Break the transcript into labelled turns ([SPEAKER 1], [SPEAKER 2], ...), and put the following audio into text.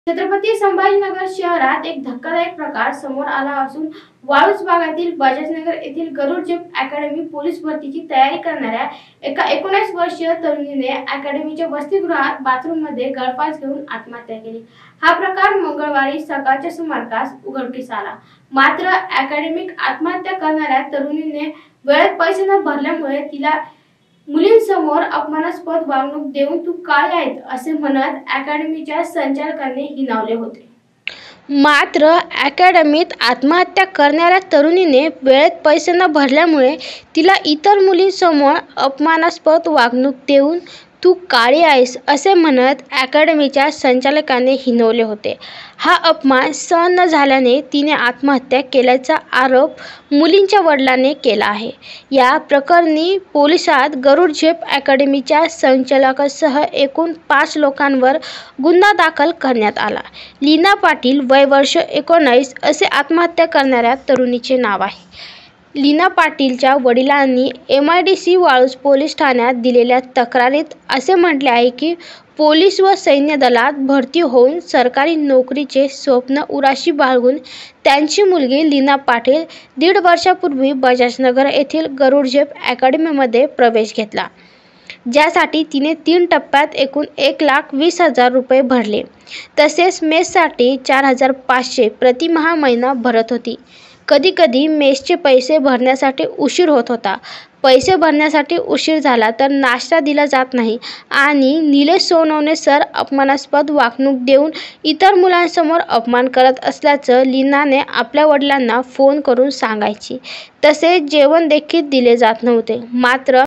[SPEAKER 1] छत्रपती संभाजीनगर शहरात एक धक्कादायक प्रकार समोर आला असून वाळूज भागातील बजाजनगर येथील गरुड जेप अकॅडमी पोलीस भरतीची तयारी करणाऱ्या एका 19 वर्षीय तरुणीने अकॅडमीच्या वसतिगृहात बाथरूममध्ये गळफास घेऊन आत्महत्या केली। हा प्रकार मंगळवारी सकाळच्या सुमारास उघडकीस आला। मात्र अकॅडमिक आत्महत्या करणाऱ्या तरुणीने वेळेत पैसे न भरल्यामुळे तिला मुलींसमोर अपमानास्पद वागणूक देऊन तू काय आहेस असे म्हणत अकॅडमीच्या संचालकांनी हिणवले होते।
[SPEAKER 2] मात्र अकॅडमीत आत्महत्या करणाऱ्या तरुणीने वेळेत पैसे न भरल्यामुळे तिला इतर मुलींसमोर अपमानास्पद वागणूक देऊन तू काळी आहेस असे म्हणत अकॅडमीच्या संचालकांनी हिणवले होते। हा अपमान सहन न झाल्याने तिने आत्महत्या केल्याचा आरोप मुलींच्या वडिलांनी केला आहे। या प्रकरणी पोलिसात गरुड जेप अकॅडमीच्या संचालकासह एकूण 5 लोकांवर गुन्हा दाखल करण्यात आला। लीना पाटील, वय वर्ष 19 असे आत्महत्या करणाऱ्या तरुणीचे नाव आहे। लीना पाटीलच्या वडिलांनी MIDC वाळूज पोलीस ठाण्यात दिलेल्या तक्रारीत असे म्हटले आहे की पोलीस व सैन्य दलात भरती होऊन सरकारी नोकरीचे स्वप्न उराशी बाळगून त्यांची मुलगी लीना पाटील 1.5 वर्षापूर्वी बजाजनगर येथील गरुड जेप अकॅडमीमध्ये प्रवेश घेतला, ज्यासाठी तिने 3 टप्प्यात एकूण 1,20,000 रुपये भरले। तसेच मेससाठी 4,500 प्रतिमाह महिना भरत होती। कधी कधी मेसचे पैसे भरण्यासाठी उशीर होत होता। पैसे भरण्यासाठी उशीर झाला तर नाश्ता दिला जात नाही आणि निलेश सोनवणे सर अपमानास्पद वागणूक देऊन इतर मुलांसमोर अपमान करत असल्याचं लीनाने आपल्या वडिलांना फोन करून सांगायची। तसेच जेवण देखील दिले जात नव्हते। मात्र